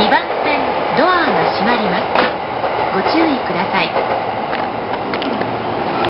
2番線ドアが閉まります。ご注意ください。